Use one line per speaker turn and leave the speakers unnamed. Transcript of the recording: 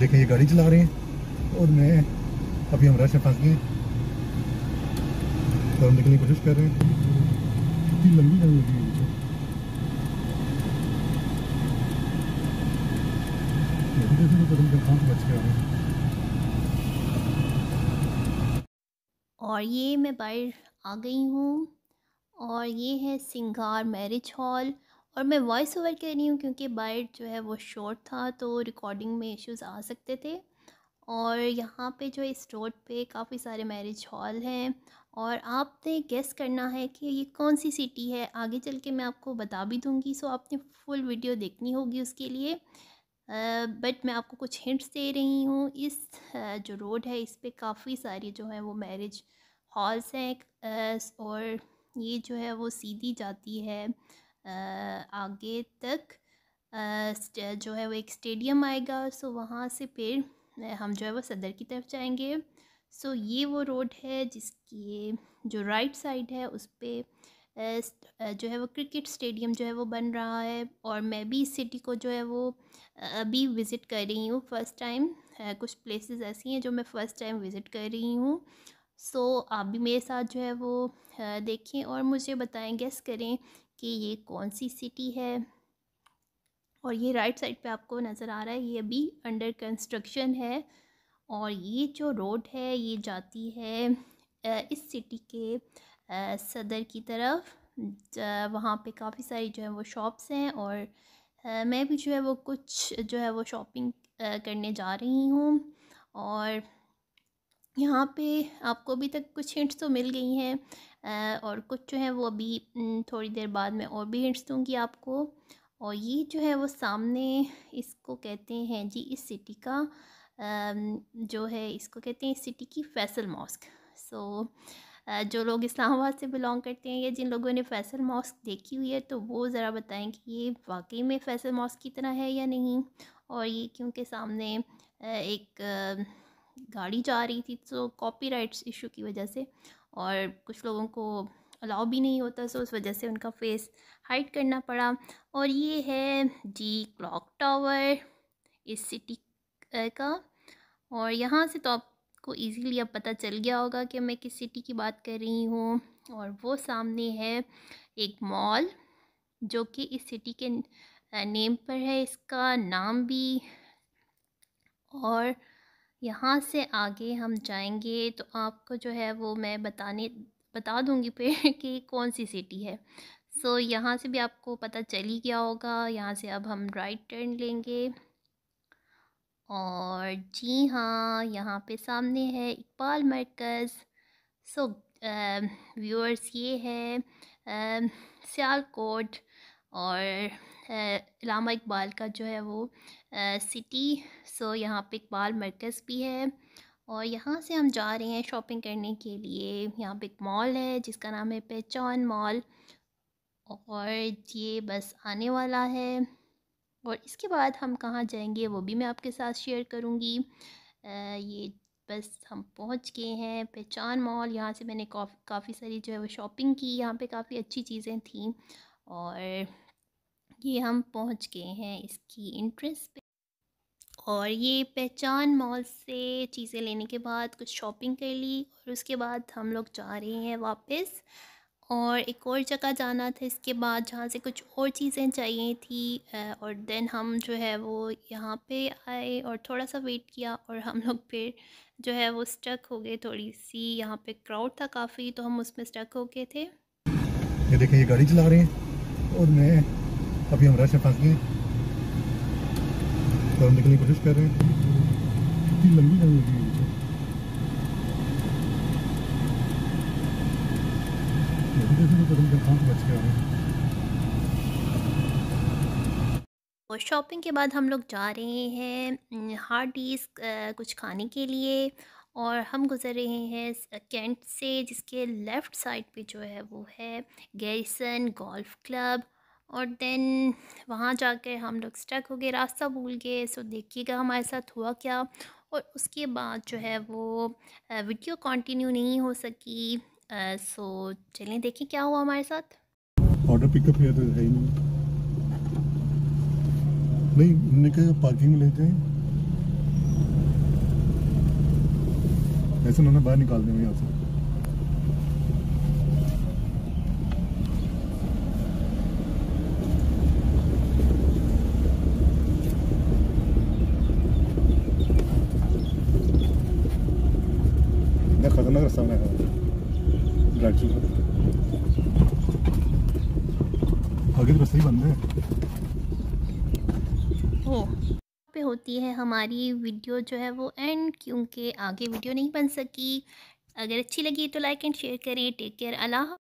देखें ये गाड़ी चला रहे हैं और मैं अभी हम रश में फंस गए तो हम निकलने की कोशिश कर रहे हैं। कितनी लंबी जंग लगी हुई है। पता नहीं कहाँ से बच के आ रहे हैं।
और ये मैं बाहर आ गई हूँ और ये है सिंगार मैरिज हॉल। और मैं वॉइस ओवर कर रही हूँ क्योंकि बाहर जो है वो शॉर्ट था तो रिकॉर्डिंग में इश्यूज आ सकते थे। और यहाँ पे जो इस रोड पे काफ़ी सारे मैरिज हॉल हैं और आपने गेस करना है कि ये कौन सी सिटी है। आगे चल के मैं आपको बता भी दूँगी, सो आपने फुल वीडियो देखनी होगी उसके लिए। बट मैं आपको कुछ हिंट्स दे रही हूँ। इस जो रोड है इस पे काफ़ी सारी जो है वो मैरिज हॉल्स हैं और ये जो है वो सीधी जाती है आगे तक। जो है वो एक स्टेडियम आएगा, सो वहाँ से फिर हम जो है वो सदर की तरफ जाएंगे। सो ये वो रोड है जिसकी जो राइट साइड है उस पे जो है वो क्रिकेट स्टेडियम जो है वो बन रहा है। और मैं भी इस सिटी को जो है वो अभी विज़िट कर रही हूँ फ़र्स्ट टाइम। कुछ प्लेसेस ऐसी हैं जो मैं फ़र्स्ट टाइम विज़िट कर रही हूँ। सो आप भी मेरे साथ जो है वो देखें और मुझे बताएं, गेस करें कि ये कौन सी सिटी है। और ये राइट साइड पे आपको नज़र आ रहा है ये अभी अंडर कंस्ट्रक्शन है। और ये जो रोड है ये जाती है इस सिटी के सदर की तरफ। वहाँ पे काफ़ी सारी जो है वो शॉप्स हैं और मैं भी जो है वो कुछ जो है वो शॉपिंग करने जा रही हूँ। और यहाँ पे आपको अभी तक कुछ हिंट्स तो मिल गई हैं और कुछ जो है वो अभी थोड़ी देर बाद मैं और भी हिंट्स दूँगी आपको। और ये जो है वो सामने इसको कहते हैं जी इस सिटी का जो है इसको कहते हैं इस सिटी की फैसल मॉस्क। सो जो लोग इस्लामाबाद से बिलोंग करते हैं या जिन लोगों ने फैसल मॉस्क देखी हुई है तो वो ज़रा बताएं कि ये वाकई में फैसल मॉस्क की तरह है या नहीं। और ये क्योंकि सामने एक गाड़ी जा रही थी तो कॉपीराइट्स इशू की वजह से और कुछ लोगों को अलाउ भी नहीं होता, सो उस वजह से उनका फेस हाइड करना पड़ा। और ये है जी क्लॉक टावर इस सिटी का। और यहाँ से तो आपको इजीली अब पता चल गया होगा कि मैं किस सिटी की बात कर रही हूँ। और वो सामने है एक मॉल जो कि इस सिटी के नेम पर है, इसका नाम भी। और यहाँ से आगे हम जाएंगे तो आपको जो है वो मैं बता दूँगी फिर कि कौन सी सिटी है। सो यहाँ से भी आपको पता चल ही गया होगा। यहाँ से अब हम राइट टर्न लेंगे और जी हाँ यहाँ पे सामने है इकबाल मरकज़। सो व्यूअर्स ये है सियालकोट और इलामा इकबाल का जो है वो सिटी। सो यहाँ पे इकबाल मरकज़ भी है और यहाँ से हम जा रहे हैं शॉपिंग करने के लिए। यहाँ पे एक मॉल है जिसका नाम है पहचान मॉल और ये बस आने वाला है। और इसके बाद हम कहाँ जाएंगे वो भी मैं आपके साथ शेयर करूँगी। ये बस हम पहुँच गए हैं पहचान मॉल। यहाँ से मैंने काफ़ी सारी जो है वो शॉपिंग की, यहाँ पे काफ़ी अच्छी चीज़ें थीं। और ये हम पहुँच गए हैं इसकी एंट्रेंस पे। और ये पहचान मॉल से चीज़ें लेने के बाद कुछ शॉपिंग कर ली और उसके बाद हम लोग जा रहे हैं वापस। और एक और जगह जाना था इसके बाद जहाँ से कुछ और चीज़ें चाहिए थी। और देन हम जो है वो यहाँ पे आए और थोड़ा सा वेट किया और हम लोग फिर जो है वो स्टक हो गए। थोड़ी सी यहाँ पे क्राउड था काफ़ी तो हम उसमें स्टक हो गए थे।
ये देखें ये गाड़ी चला रहे हैं और मैं अभी हम रश में फंस गए तो हम निकलने की कोशिश कर रहे हैं। कितनी लंबी जंग लगी हुई है। पता नहीं कहाँ से बच के आ रहे हैं।
और शॉपिंग के बाद हम लोग जा रहे हैं हार्डीज़ कुछ खाने के लिए। और हम गुज़र रहे हैं कैंट से जिसके लेफ़्ट साइड पे जो है वो है गैरिसन गोल्फ क्लब। और देन वहाँ जाकर हम लोग स्टक हो गए, रास्ता भूल गए। सो देखिएगा हमारे साथ हुआ क्या। और उसके बाद जो है वो वीडियो कंटिन्यू नहीं हो सकी। सो चलें देखें क्या हुआ हमारे साथ।
ऑर्डर पिकअप किया तो है ही नहीं, हमने कहा पार्किंग में ले जाएं ऐसे उन्होंने बाहर निकाल दिया यहाँ से। इतना खतरनाक रास्ता बनाया है ड्राइव का। आगे तो रास्ते ही बंद है।
ओ पे होती है हमारी वीडियो जो है वो एंड, क्योंकि आगे वीडियो नहीं बन सकी। अगर अच्छी लगी तो लाइक एंड शेयर करें। Take care. अल्लाह।